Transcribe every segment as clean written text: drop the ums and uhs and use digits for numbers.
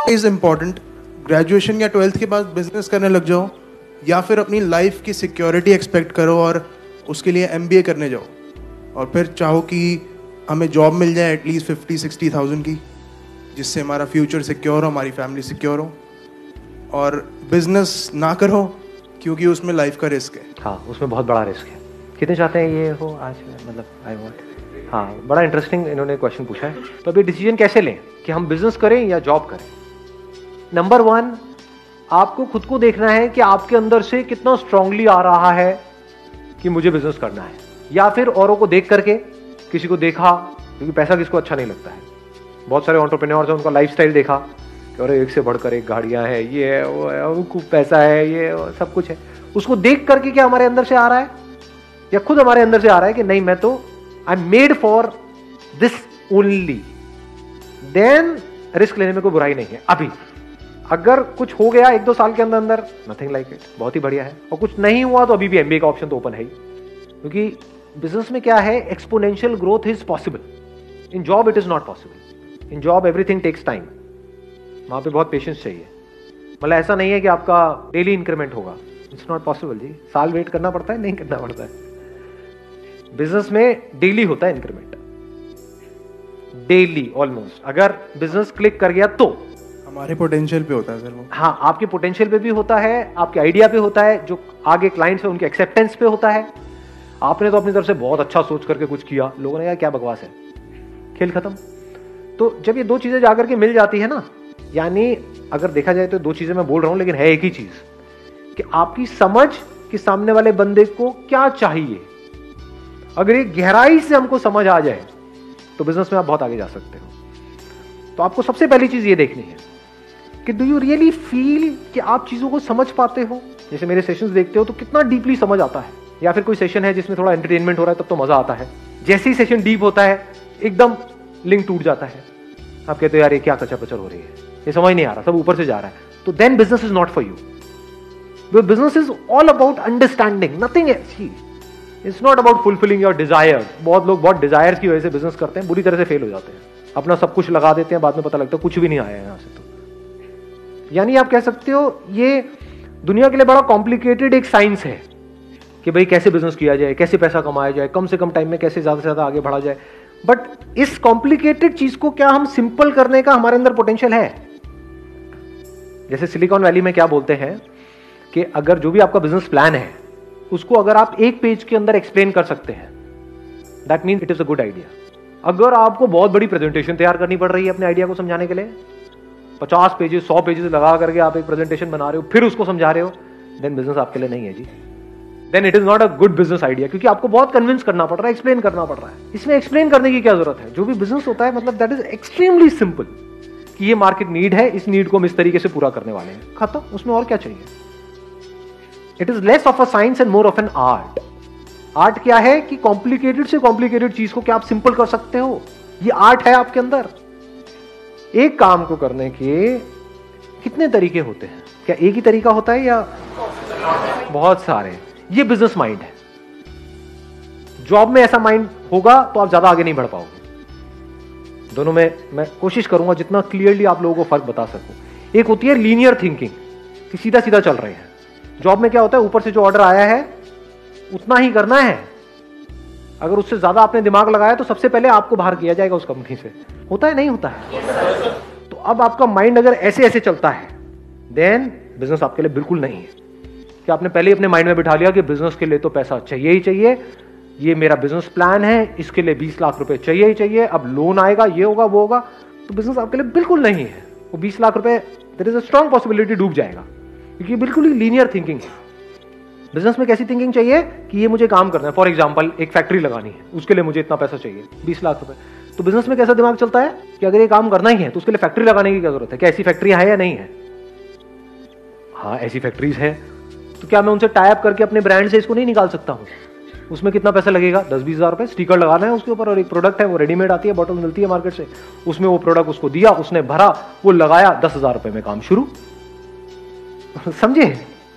Is important, graduation या 12th के बाद बिजनेस करने लग जाओ या फिर अपनी लाइफ की सिक्योरिटी एक्सपेक्ट करो और उसके लिए MBA करने जाओ और फिर चाहो कि हमें जॉब मिल जाए एटलीस्ट 50-60,000 की, जिससे हमारा फ्यूचर सिक्योर हो, हमारी फैमिली सिक्योर हो, और बिजनेस ना करो क्योंकि उसमें लाइफ का रिस्क है। हाँ, उसमें बहुत बड़ा रिस्क है। कितने चाहते हैं ये हो आज, मतलब आई वांट। हाँ, बड़ा इंटरेस्टिंग इन्होंने क्वेश्चन पूछा है। तो अभी डिसीजन कैसे लें कि हम बिजनेस करें या जॉब करें? नंबर 1, आपको खुद को देखना है कि आपके अंदर से कितना स्ट्रांगली आ रहा है कि मुझे बिजनेस करना है, या फिर औरों को देख करके, किसी को देखा, क्योंकि पैसा किसको अच्छा नहीं लगता है। बहुत सारे एंटरप्रेन्योर्स हैं, उनका लाइफस्टाइल देखा कि अरे एक से बढ़कर एक गाड़ियां हैं, ये है वो है, उनको पैसा है, ये सब कुछ है। उसको देख करके क्या हमारे अंदर से आ रहा है, या खुद हमारे अंदर से आ रहा है कि नहीं, मैं तो I am made for this only, then risk लेने में कोई बुराई नहीं है। अभी अगर कुछ हो गया 1-2 साल के अंदर अंदर, नथिंग लाइक इट, बहुत ही बढ़िया है। और कुछ नहीं हुआ तो अभी भी MBA का ऑप्शन तो ओपन है ही, क्योंकि बिजनेस में क्या है, exponential growth is possible, in job it is not possible. In job everything takes time, वहां पे बहुत पेशेंस चाहिए। मतलब ऐसा नहीं है कि आपका डेली इंक्रीमेंट होगा, इट्स नॉट पॉसिबल जी। साल वेट करना पड़ता है, नहीं करना पड़ता है। बिजनेस में डेली होता है इंक्रीमेंट, डेली ऑलमोस्ट। अगर बिजनेस क्लिक कर गया तो हमारे पोटेंशियल पे होता है सर वो। हाँ, आपके पोटेंशियल पे भी होता है, आपके आइडिया पे होता है, जो आगे क्लाइंट्स है उनके एक्सेप्टेंस पे होता है। आपने तो अपनी तरफ से बहुत अच्छा सोच करके कुछ किया, लोगों ने यार क्या बकवास है, खेल खत्म। तो जब ये 2 चीजें जाकर के मिल जाती है ना, यानी अगर देखा जाए तो 2 चीजें मैं बोल रहा हूं लेकिन है एक ही चीज, कि आपकी समझ कि सामने वाले बंदे को क्या चाहिए, अगर ये गहराई से हमको समझ आ जाए तो बिजनेस में आप बहुत आगे जा सकते हो। तो आपको सबसे पहली चीज ये देखनी है कि डू यू रियली फील कि आप चीजों को समझ पाते हो। जैसे मेरे सेशंस देखते हो तो कितना डीपली समझ आता है, या फिर कोई सेशन है जिसमें थोड़ा एंटरटेनमेंट हो रहा है तब तो मजा आता है। जैसे ही सेशन डीप होता है एकदम लिंक टूट जाता है, आप कहते हो यार ये क्या कचर पचर हो रही है, ये समझ नहीं आ रहा, सब ऊपर से जा रहा है। तो then business is not for you. Business is all about understanding, nothing else. It's not about fulfilling your desire. बहुत लोग बहुत डिजायर्स की वजह से बिजनेस करते हैं, बुरी तरह से फेल हो जाते हैं, अपना सब कुछ लगा देते हैं, बाद में पता लगता है कुछ भी नहीं आया यहां से। तो यानी आप कह सकते हो ये दुनिया के लिए बड़ा कॉम्प्लिकेटेड एक साइंस है कि भाई कैसे बिजनेस किया जाए, कैसे पैसा कमाया जाए, कम से कम टाइम में कैसे ज्यादा से ज्यादा आगे बढ़ा जाए। बट इस कॉम्प्लिकेटेड चीज को क्या हम सिंपल करने का हमारे अंदर पोटेंशियल है? जैसे सिलिकॉन वैली में क्या बोलते हैं कि अगर जो भी आपका बिजनेस प्लान है उसको अगर आप 1 पेज के अंदर एक्सप्लेन कर सकते हैं, that means it is a good idea. अगर आपको बहुत बड़ी प्रेजेंटेशन तैयार करनी पड़ रही है अपने आइडिया को समझाने के लिए, 50 पेजेस 100 पेजेस लगा करके आप एक प्रेजेंटेशन बना रहे हो, फिर उसको समझा रहे हो, देन बिजनेस आपके लिए नहीं है जी। Then it is not a good business idea, क्योंकि आपको बहुत कन्विंस करना पड़ रहा है, एक्सप्लेन करना पड़ रहा है। इसमें एक्सप्लेन करने की क्या जरूरत है? जो भी बिजनेस होता है मतलब दैट इज एक्सट्रीमली सिंपल, कि ये मार्केट नीड है, इस नीड को हम इस तरीके से पूरा करने वाले हैं, खत्म। उसमें और क्या चाहिए? It is less of a science and more of an art. Art क्या है कि कॉम्प्लिकेटेड से कॉम्प्लिकेटेड चीज को क्या आप सिंपल कर सकते हो, ये आर्ट है आपके अंदर। एक काम को करने के कितने तरीके होते हैं? क्या एक ही तरीका होता है या बहुत सारे? ये बिजनेस माइंड है। जॉब में ऐसा माइंड होगा तो आप ज्यादा आगे नहीं बढ़ पाओगे। दोनों में मैं कोशिश करूंगा जितना क्लियरली आप लोगों को फर्क बता सकूं। एक होती है लीनियर थिंकिंग, कि सीधा सीधा चल रहे हैं। जॉब में क्या होता है, ऊपर से जो ऑर्डर आया है उतना ही करना है। अगर उससे ज्यादा आपने दिमाग लगाया तो सबसे पहले आपको बाहर किया जाएगा उस कंपनी से। होता है नहीं होता है? तो अब आपका माइंड अगर ऐसे ऐसे चलता है, देन बिजनेस आपके लिए बिल्कुल नहीं है। कि आपने पहले ही अपने माइंड में बिठा लिया कि बिजनेस के लिए तो पैसा चाहिए ही चाहिए, ये मेरा बिजनेस प्लान है, इसके लिए 20 लाख रुपए चाहिए ही चाहिए, अब लोन आएगा, ये होगा वो होगा, तो बिजनेस आपके लिए बिल्कुल नहीं है। वो 20 लाख रुपए there is a strong possibility डूब जाएगा, क्योंकि बिल्कुल ही लीनियर थिंकिंग है। बिजनेस में कैसी थिंकिंग चाहिए कि ये मुझे काम करना है। फॉर एग्जांपल एक फैक्ट्री लगानी है, उसके लिए मुझे इतना पैसा चाहिए, 20 लाख रुपए। तो बिजनेस में कैसा दिमाग चलता है कि अगर ये काम करना ही है तो उसके लिए फैक्ट्री लगाने की क्या जरूरत है? क्या ऐसी फैक्ट्रियां है या नहीं है? हाँ, ऐसी फैक्ट्रीज है। तो क्या मैं उनसे टाई अप करके अपने ब्रांड से इसको नहीं निकाल सकता हूँ? उसमें कितना पैसा लगेगा? 10-20 हज़ार रुपए। स्टिकर लगाना है उसके ऊपर, और एक प्रोडक्ट है वो रेडीमेड आती है, बॉटल मिलती है मार्केट से, उसमें वो प्रोडक्ट उसको दिया, उसने भरा, वो लगाया, 10,000 रुपए में काम शुरू। समझे?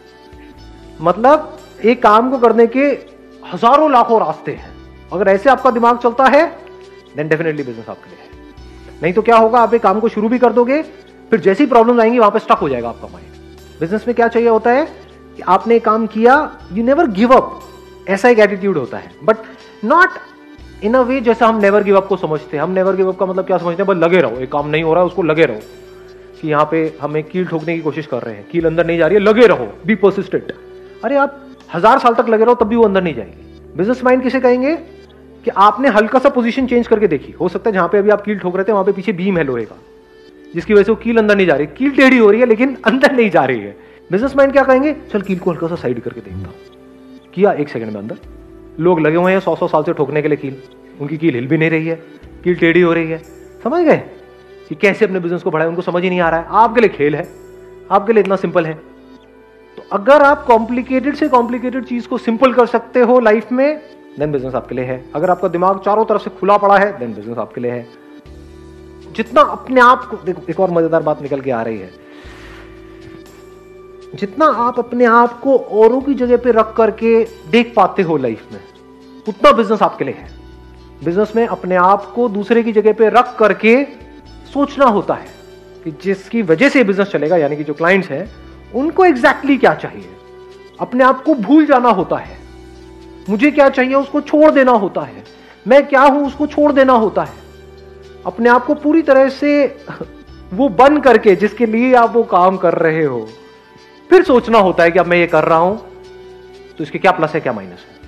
मतलब एक काम को करने के हजारों लाखों रास्ते हैं। अगर ऐसे आपका दिमाग चलता है देन डेफिनेटली बिजनेस आपके लिए है। नहीं तो क्या होगा, आप एक काम को शुरू भी कर दोगे, फिर जैसी प्रॉब्लम आएंगी वहां पे स्टक हो जाएगा आपका माइंड। बिजनेस में क्या चाहिए होता है कि आपने काम किया, यू नेवर गिव अप, ऐसा एक एटीट्यूड होता है, बट नॉट इन अ वे जैसा हम नेवर गिव अप को समझते हैं। हम नेवर गिव अप का मतलब क्या समझते हैं, बस लगे रहो, एक काम नहीं हो रहा है उसको लगे रहो, कि यहाँ पे हमें कील ठोकने की कोशिश कर रहे हैं, कील अंदर नहीं जा रही है, लगे रहो, बी परसिस्टेंट। अरे आप 1000 साल तक लगे रहो तब भी वो अंदर नहीं जाएगी। बिजनेस माइंड किसे कहेंगे कि आपने हल्का सा पोजीशन चेंज करके देखी, हो सकता है जहां पे अभी आप कील ठोक रहे थे वहां पे पीछे बीम है लोहे का, जिसकी वजह से वो कील अंदर नहीं जा रही, कील टेढ़ी हो रही है लेकिन अंदर नहीं जा रही है। बिजनेस माइंड क्या कहेंगे, चल कील को हल्का सा साइड करके देखता, किया 1 सेकंड में अंदर, लोग लगे हुए हैं 100 साल से ठोकने के लिए कील, उनकी कील हिल भी नहीं रही है, कील टेढ़ी हो रही है। समझ गए कि कैसे अपने बिजनेस को बढ़ाए, उनको समझ ही नहीं आ रहा है। आपके लिए खेल है, आपके लिए इतना सिंपल है। तो अगर आप कॉम्प्लिकेटेड से कॉम्प्लिकेटेड चीज को सिंपल कर सकते हो लाइफ में, देन बिजनेस आपके लिए है। अगर आपका दिमाग चारों तरफ से खुला पड़ा है, देन बिजनेस आपके लिए है। जितना अपने आप को, देखो एक और मजेदार बात निकल के आ रही है, जितना आप अपने आप को औरों की जगह पे रख करके देख पाते हो लाइफ में, उतना बिजनेस आपके लिए है। बिजनेस में अपने आप को दूसरे की जगह पे रख करके सोचना होता है कि जिसकी वजह से बिजनेस चलेगा, यानी कि जो क्लाइंट्स हैं उनको एग्जैक्टली क्या चाहिए। अपने आप को भूल जाना होता है, मुझे क्या चाहिए उसको छोड़ देना होता है, मैं क्या हूं उसको छोड़ देना होता है। अपने आप को पूरी तरह से वो बन करके जिसके लिए आप वो काम कर रहे हो, फिर सोचना होता है कि अब मैं ये कर रहा हूं तो इसके क्या प्लस है क्या माइनस है।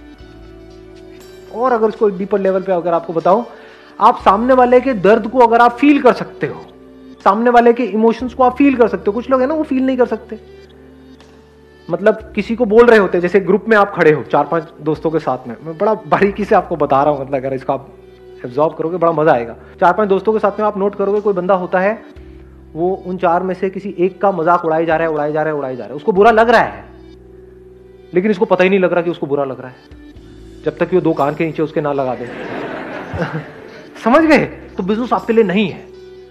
और अगर इसको डीपर लेवल पे अगर आपको बताऊं, आप सामने वाले के दर्द को अगर आप फील कर सकते हो, सामने वाले के इमोशंस को आप फील कर सकते हो। कुछ लोग है ना वो फील नहीं कर सकते, मतलब किसी को बोल रहे होते हैं, जैसे ग्रुप में आप खड़े हो 4-5 दोस्तों के साथ में, मैं बड़ा बारीकी से आपको बता रहा हूं, मतलब अगर इसको आप एब्जॉर्ब करोगे बड़ा मजा आएगा। 4-5 दोस्तों के साथ में आप नोट करोगे, कोई बंदा होता है वो उन 4 में से किसी एक का मजाक उड़ाई जा रहा है, उड़ाई जा रहा है, उड़ाई जा रहा है, उसको बुरा लग रहा है, लेकिन इसको पता ही नहीं लग रहा कि उसको बुरा लग रहा है, जब तक कि वो 2 कान के नीचे उसके ना लगा दे। समझ गए? तो बिजनेस आपके लिए नहीं है।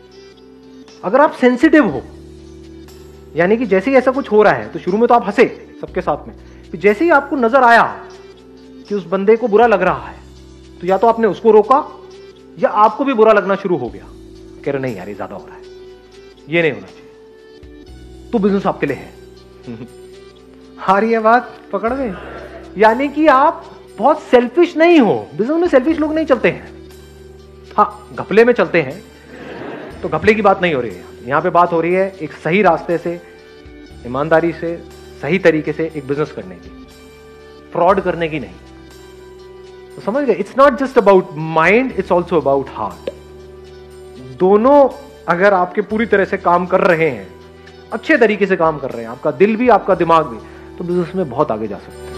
अगर आप सेंसिटिव हो, यानी कि जैसे ही ऐसा कुछ हो रहा है तो शुरू में तो आप हंसे सबके साथ में, फिर जैसे ही आपको नजर आया कि उस बंदे को बुरा लग रहा है, तो या तो आपने उसको रोका या आपको भी बुरा लगना शुरू हो गया, कह रहे नहीं यार ये ज्यादा हो रहा है, ये नहीं होना चाहिए। तो बिजनेस आपके लिए है। आ रही है बात, पकड़ गए? यानी कि आप बहुत सेल्फिश नहीं हो। बिजनेस में सेल्फिश लोग नहीं चलते हैं, हाँ घपले में चलते हैं, तो घपले की बात नहीं हो रही है यहां पे। बात हो रही है एक सही रास्ते से, ईमानदारी से, सही तरीके से एक बिजनेस करने की, फ्रॉड करने की नहीं। तो समझ गए? It's not just about mind, it's also about heart. दोनों अगर आपके पूरी तरह से काम कर रहे हैं, अच्छे तरीके से काम कर रहे हैं, आपका दिल भी आपका दिमाग भी, तो बिजनेस में बहुत आगे जा सकते हैं।